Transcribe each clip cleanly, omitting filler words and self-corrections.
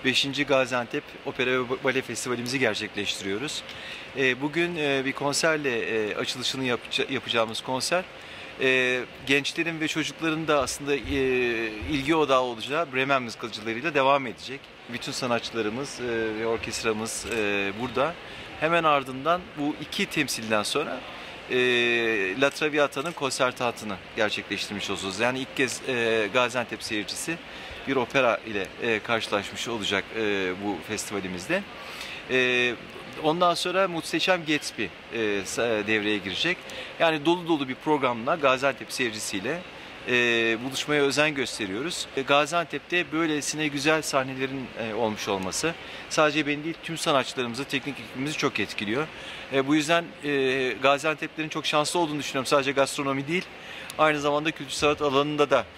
5. Gaziantep Opera ve Bale Festivalimizi gerçekleştiriyoruz. Bugün bir konserle açılışını yapacağımız konser, gençlerin ve çocukların da aslında ilgi odağı olacağı Bremen müzikacılarıyla devam edecek. Bütün sanatçılarımız ve orkestramız burada. Hemen ardından bu iki temsilden sonra La Traviata'nın konsertatını gerçekleştirmiş olacağız. Yani ilk kez Gaziantep seyircisi bir opera ile karşılaşmış olacak bu festivalimizde. Ondan sonra Muhteşem Gatsby devreye girecek. Yani dolu dolu bir programla Gaziantep seyircisiyle buluşmaya özen gösteriyoruz. Gaziantep'te böylesine güzel sahnelerin olmuş olması sadece beni değil tüm sanatçılarımızı, teknik ekibimizi çok etkiliyor. Bu yüzden Gaziantep'lerin çok şanslı olduğunu düşünüyorum. Sadece gastronomi değil, aynı zamanda kültür sanat alanında da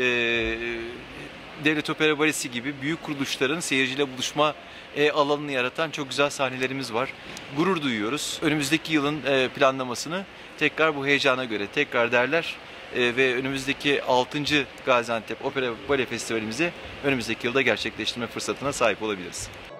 Devlet Opera Balesi gibi büyük kuruluşların seyirciyle buluşma alanını yaratan çok güzel sahnelerimiz var. Gurur duyuyoruz. Önümüzdeki yılın planlamasını tekrar bu heyecana göre tekrar derler ve önümüzdeki 6. Gaziantep Opera Bale Festivalimizi önümüzdeki yılda gerçekleştirme fırsatına sahip olabiliriz.